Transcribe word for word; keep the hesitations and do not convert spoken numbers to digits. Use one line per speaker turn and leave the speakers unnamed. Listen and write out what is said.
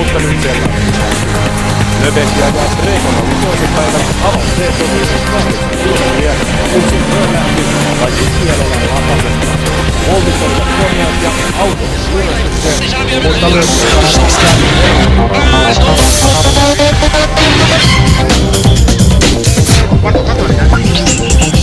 mutta nyt sellainen. Löbekkiä ja Streikon oli vuosipäivän aloitteet on yhdeksänkymmentäkahdeksan kilometriä, yksi Grönlanti laisi Kielolän lapasesta. Voltit olivat korjaat ja autot pyörästykseen, mutta löytyy vähän